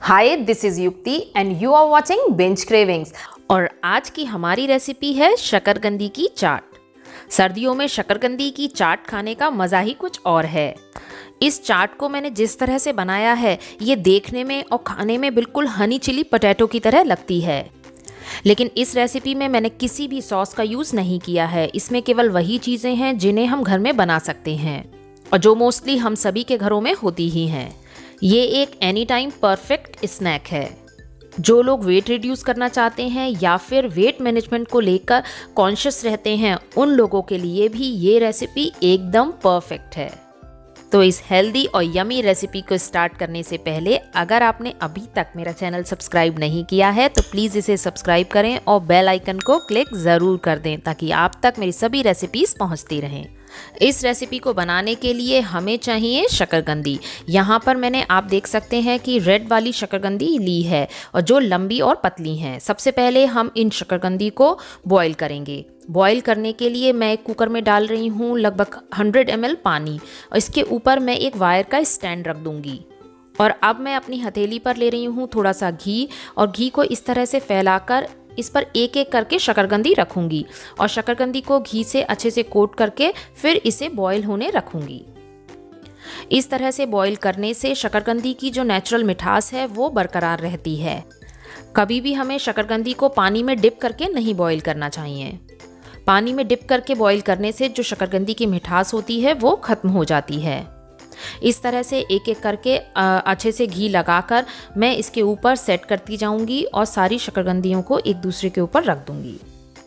Hi, this is Yukti and you are watching Binge Cravings. और आज की हमारी रेसिपी है शकरकंदी की चाट। सर्दियों में शकरकंदी की चाट खाने का मज़ा ही कुछ और है। इस चाट को मैंने जिस तरह से बनाया है, ये देखने में और खाने में बिल्कुल हनी चिली पोटैटो की तरह लगती है। लेकिन इस रेसिपी में मैंने किसी भी सॉस का यूज़ नहीं किया है। इसमें केवल वही चीज़ें हैं जिन्हें हम घर में बना सकते हैं और जो मोस्टली हम सभी के घरों में होती ही हैं। ये एक एनी टाइम परफेक्ट स्नैक है। जो लोग वेट रिड्यूस करना चाहते हैं या फिर वेट मैनेजमेंट को लेकर कॉन्शियस रहते हैं, उन लोगों के लिए भी ये रेसिपी एकदम परफेक्ट है। तो इस हेल्दी और यमी रेसिपी को स्टार्ट करने से पहले अगर आपने अभी तक मेरा चैनल सब्सक्राइब नहीं किया है तो प्लीज़ इसे सब्सक्राइब करें और बेल आइकन को क्लिक ज़रूर कर दें ताकि आप तक मेरी सभी रेसिपीज़ पहुंचती रहें। इस रेसिपी को बनाने के लिए हमें चाहिए शकरकंदी। यहाँ पर मैंने आप देख सकते हैं कि रेड वाली शकरकंदी ली है और जो लंबी और पतली हैं। सबसे पहले हम इन शकरकंदी को बॉईल करेंगे। बॉईल करने के लिए मैं एक कुकर में डाल रही हूँ लगभग 100 ml पानी और इसके ऊपर मैं एक वायर का स्टैंड रख दूँगी। और अब मैं अपनी हथेली पर ले रही हूँ थोड़ा सा घी और घी को इस तरह से फैलाकर इस पर एक एक करके शकरकंदी रखूँगी और शकरकंदी को घी से अच्छे से कोट करके फिर इसे बॉईल होने रखूँगी। इस तरह से बॉईल करने से शकरकंदी की जो नेचुरल मिठास है वो बरकरार रहती है। कभी भी हमें शकरकंदी को पानी में डिप करके नहीं बॉईल करना चाहिए। पानी में डिप करके बॉईल करने से जो शकरकंदी की मिठास होती है वो ख़त्म हो जाती है। इस तरह से एक एक करके अच्छे से घी लगाकर मैं इसके ऊपर सेट करती जाऊंगी और सारी शकरकंदियों को एक दूसरे के ऊपर रख दूंगी।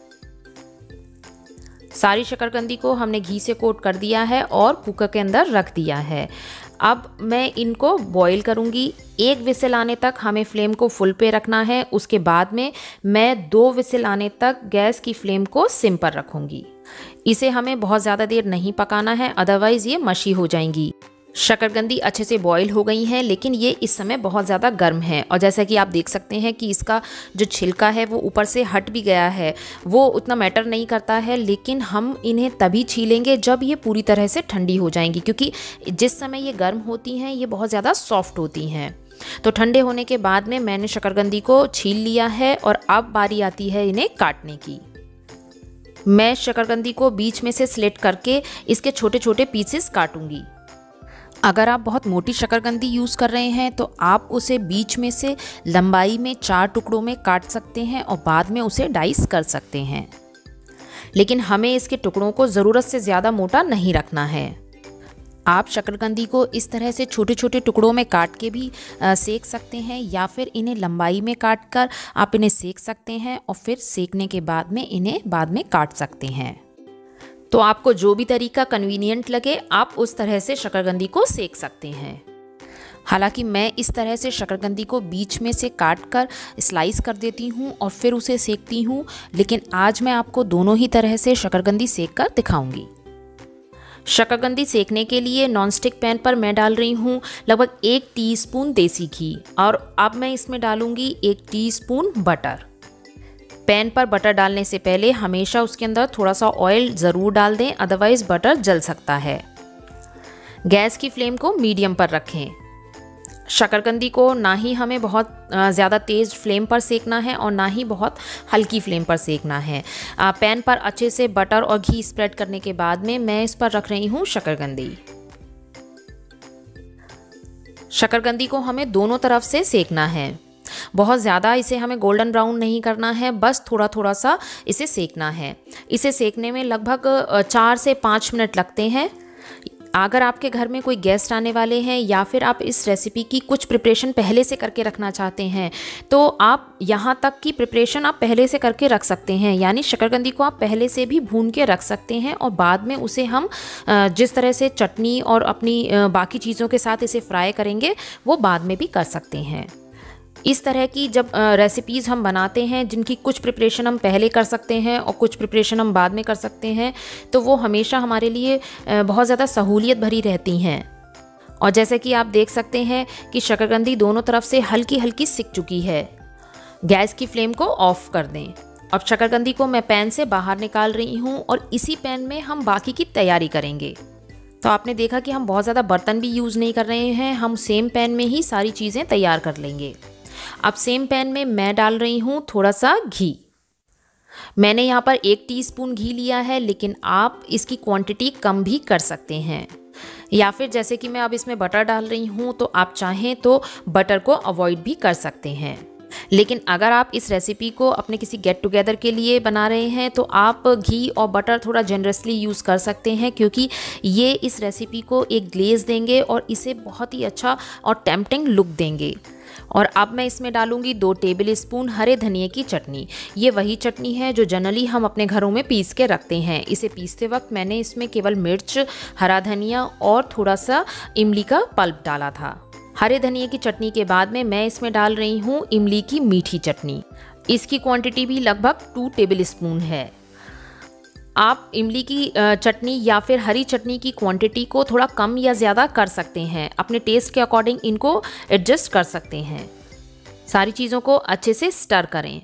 सारी शकरकंदी को हमने घी से कोट कर दिया है और कुकर के अंदर रख दिया है। अब मैं इनको बॉईल करूंगी। 1 विसिल आने तक हमें फ्लेम को फुल पे रखना है। उसके बाद में मैं 2 विसिल आने तक गैस की फ्लेम को सिम पर रखूंगी। इसे हमें बहुत ज़्यादा देर नहीं पकाना है, अदरवाइज़ ये मशी हो जाएंगी। शकरकंदी अच्छे से बॉईल हो गई हैं, लेकिन ये इस समय बहुत ज़्यादा गर्म है और जैसा कि आप देख सकते हैं कि इसका जो छिलका है वो ऊपर से हट भी गया है। वो उतना मैटर नहीं करता है, लेकिन हम इन्हें तभी छीलेंगे जब ये पूरी तरह से ठंडी हो जाएंगी, क्योंकि जिस समय ये गर्म होती हैं ये बहुत ज़्यादा सॉफ्ट होती हैं। तो ठंडे होने के बाद में मैंने शकरकंदी को छील लिया है और अब बारी आती है इन्हें काटने की। मैं शकरकंदी को बीच में से स्लिट करके इसके छोटे छोटे पीसेस काटूंगी। अगर आप बहुत मोटी शकरकंदी यूज़ कर रहे हैं तो आप उसे बीच में से लंबाई में 4 टुकड़ों में काट सकते हैं और बाद में उसे डाइस कर सकते हैं। लेकिन हमें इसके टुकड़ों को ज़रूरत से ज़्यादा मोटा नहीं रखना है। आप शकरकंदी को इस तरह से छोटे छोटे टुकड़ों में काट के भी सेक सकते हैं या फिर इन्हें लंबाई में काट कर आप इन्हें सेक सकते हैं और फिर सेकने के बाद में इन्हें बाद में काट सकते हैं। तो आपको जो भी तरीका कन्वीनियंट लगे आप उस तरह से शकरकंदी को सेक सकते हैं। हालांकि मैं इस तरह से शकरकंदी को बीच में से काट कर स्लाइस कर देती हूँ और फिर उसे सेकती हूँ, लेकिन आज मैं आपको दोनों ही तरह से शकरकंदी सेक कर दिखाऊंगी। शकरकंदी सेकने के लिए नॉनस्टिक पैन पर मैं डाल रही हूँ लगभग 1 टीस्पून देसी घी और अब मैं इसमें डालूँगी 1 टीस्पून बटर। पैन पर बटर डालने से पहले हमेशा उसके अंदर थोड़ा सा ऑयल ज़रूर डाल दें, अदरवाइज़ बटर जल सकता है। गैस की फ्लेम को मीडियम पर रखें। शकरकंदी को ना ही हमें बहुत ज़्यादा तेज़ फ्लेम पर सेकना है और ना ही बहुत हल्की फ्लेम पर सेकना है। पैन पर अच्छे से बटर और घी स्प्रेड करने के बाद में मैं इस पर रख रही हूँ शकरकंदी। शकरकंदी को हमें दोनों तरफ से सेकना है। बहुत ज़्यादा इसे हमें गोल्डन ब्राउन नहीं करना है, बस थोड़ा थोड़ा सा इसे सेकना है। इसे सेकने में लगभग 4 से 5 मिनट लगते हैं। अगर आपके घर में कोई गेस्ट आने वाले हैं या फिर आप इस रेसिपी की कुछ प्रिपरेशन पहले से करके रखना चाहते हैं तो आप यहाँ तक की प्रिपरेशन आप पहले से करके रख सकते हैं। यानी शकरकंदी को आप पहले से भी भून के रख सकते हैं और बाद में उसे हम जिस तरह से चटनी और अपनी बाकी चीज़ों के साथ इसे फ्राई करेंगे वो बाद में भी कर सकते हैं। इस तरह की जब रेसिपीज़ हम बनाते हैं जिनकी कुछ प्रिपरेशन हम पहले कर सकते हैं और कुछ प्रिपरेशन हम बाद में कर सकते हैं, तो वो हमेशा हमारे लिए बहुत ज़्यादा सहूलियत भरी रहती हैं। और जैसे कि आप देख सकते हैं कि शकरकंदी दोनों तरफ से हल्की हल्की सिक चुकी है। गैस की फ्लेम को ऑफ कर दें। अब शकरकंदी को मैं पैन से बाहर निकाल रही हूँ और इसी पैन में हम बाकी की तैयारी करेंगे। तो आपने देखा कि हम बहुत ज़्यादा बर्तन भी यूज़ नहीं कर रहे हैं, हम सेम पैन में ही सारी चीज़ें तैयार कर लेंगे। अब सेम पैन में मैं डाल रही हूँ थोड़ा सा घी। मैंने यहाँ पर 1 टीस्पून घी लिया है, लेकिन आप इसकी क्वांटिटी कम भी कर सकते हैं। या फिर जैसे कि मैं अब इसमें बटर डाल रही हूँ, तो आप चाहें तो बटर को अवॉइड भी कर सकते हैं। लेकिन अगर आप इस रेसिपी को अपने किसी गेट टुगेदर के लिए बना रहे हैं तो आप घी और बटर थोड़ा जनरसली यूज़ कर सकते हैं, क्योंकि ये इस रेसिपी को एक ग्लेज़ देंगे और इसे बहुत ही अच्छा और टेम्पटिंग लुक देंगे। और अब मैं इसमें डालूंगी 2 टेबल स्पून हरे धनिए की चटनी। ये वही चटनी है जो जनरली हम अपने घरों में पीस के रखते हैं। इसे पीसते वक्त मैंने इसमें केवल मिर्च, हरा धनिया और थोड़ा सा इमली का पल्प डाला था। हरे धनिए की चटनी के बाद में मैं इसमें डाल रही हूँ इमली की मीठी चटनी। इसकी क्वांटिटी भी लगभग 2 टेबल स्पून है। आप इमली की चटनी या फिर हरी चटनी की क्वांटिटी को थोड़ा कम या ज़्यादा कर सकते हैं, अपने टेस्ट के अकॉर्डिंग इनको एडजस्ट कर सकते हैं। सारी चीज़ों को अच्छे से स्टर करें।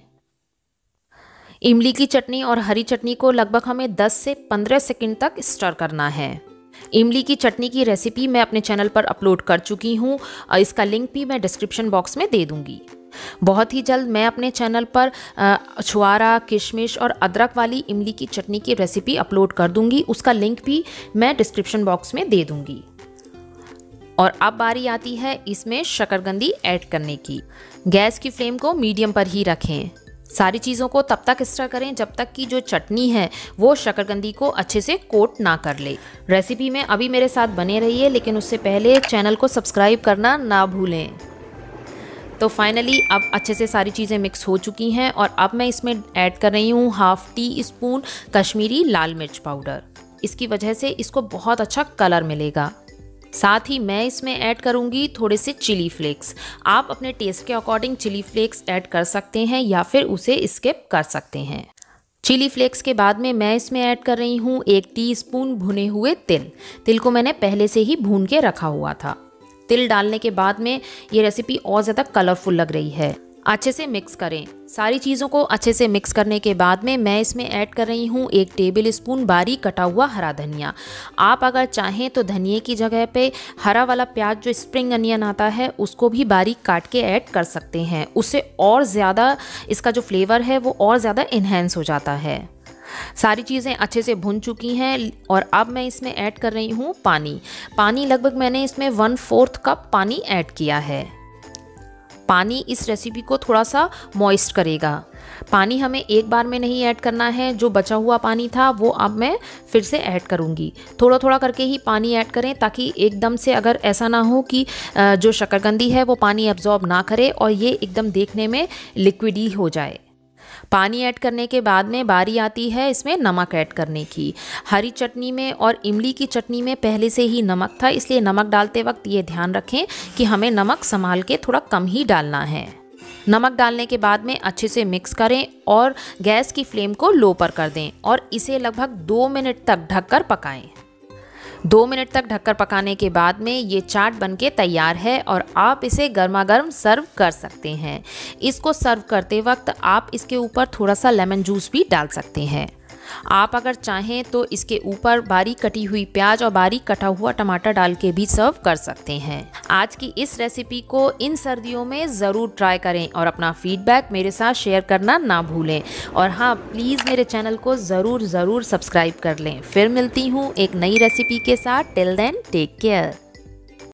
इमली की चटनी और हरी चटनी को लगभग हमें 10 से 15 सेकंड तक स्टर करना है। इमली की चटनी की रेसिपी मैं अपने चैनल पर अपलोड कर चुकी हूँ और इसका लिंक भी मैं डिस्क्रिप्शन बॉक्स में दे दूँगी। बहुत ही जल्द मैं अपने चैनल पर छुआरा, किशमिश और अदरक वाली इमली की चटनी की रेसिपी अपलोड कर दूँगी। उसका लिंक भी मैं डिस्क्रिप्शन बॉक्स में दे दूँगी। और अब बारी आती है इसमें शकरकंदी ऐड करने की। गैस की फ्लेम को मीडियम पर ही रखें। सारी चीज़ों को तब तक स्टर करें जब तक कि जो चटनी है वो शकरकंदी को अच्छे से कोट ना कर ले। रेसिपी में अभी मेरे साथ बने रहिए, लेकिन उससे पहले चैनल को सब्सक्राइब करना ना भूलें। तो फाइनली अब अच्छे से सारी चीज़ें मिक्स हो चुकी हैं और अब मैं इसमें ऐड कर रही हूँ 1/2 टीस्पून कश्मीरी लाल मिर्च पाउडर। इसकी वजह से इसको बहुत अच्छा कलर मिलेगा। साथ ही मैं इसमें ऐड करूँगी थोड़े से चिली फ्लेक्स। आप अपने टेस्ट के अकॉर्डिंग चिली फ्लेक्स ऐड कर सकते हैं या फिर उसे स्किप कर सकते हैं। चिली फ्लेक्स के बाद में मैं इसमें ऐड कर रही हूँ 1 टीस्पून भुने हुए तिल। तिल को मैंने पहले से ही भून के रखा हुआ था। तिल डालने के बाद में ये रेसिपी और ज़्यादा कलरफुल लग रही है। अच्छे से मिक्स करें। सारी चीज़ों को अच्छे से मिक्स करने के बाद में मैं इसमें ऐड कर रही हूँ 1 टेबल स्पून बारीक कटा हुआ हरा धनिया। आप अगर चाहें तो धनिए की जगह पे हरा वाला प्याज जो स्प्रिंग अनियन आता है उसको भी बारीक काट के ऐड कर सकते हैं। उससे और ज़्यादा इसका जो फ्लेवर है वो और ज़्यादा इन्हेंस हो जाता है। सारी चीज़ें अच्छे से भुन चुकी हैं और अब मैं इसमें ऐड कर रही हूँ पानी लगभग मैंने इसमें 1/4 कप पानी ऐड किया है। पानी इस रेसिपी को थोड़ा सा मॉइस्ट करेगा। पानी हमें एक बार में नहीं ऐड करना है। जो बचा हुआ पानी था वो अब मैं फिर से ऐड करूँगी। थोड़ा थोड़ा करके ही पानी ऐड करें, ताकि एकदम से अगर ऐसा ना हो कि जो शकरकंदी है वो पानी एब्जॉर्ब ना करे और ये एकदम देखने में लिक्विडी हो जाए। पानी ऐड करने के बाद में बारी आती है इसमें नमक ऐड करने की। हरी चटनी में और इमली की चटनी में पहले से ही नमक था, इसलिए नमक डालते वक्त ये ध्यान रखें कि हमें नमक संभाल के थोड़ा कम ही डालना है। नमक डालने के बाद में अच्छे से मिक्स करें और गैस की फ्लेम को लो पर कर दें और इसे लगभग 2 मिनट तक ढककर पकाएं। 2 मिनट तक ढककर पकाने के बाद में ये चाट बनके तैयार है और आप इसे गर्मा गर्म सर्व कर सकते हैं। इसको सर्व करते वक्त आप इसके ऊपर थोड़ा सा लेमन जूस भी डाल सकते हैं। आप अगर चाहें तो इसके ऊपर बारीक कटी हुई प्याज और बारीक कटा हुआ टमाटर डाल के भी सर्व कर सकते हैं। आज की इस रेसिपी को इन सर्दियों में ज़रूर ट्राई करें और अपना फीडबैक मेरे साथ शेयर करना ना भूलें। और हाँ, प्लीज़ मेरे चैनल को ज़रूर सब्सक्राइब कर लें। फिर मिलती हूँ एक नई रेसिपी के साथ। Till then take care.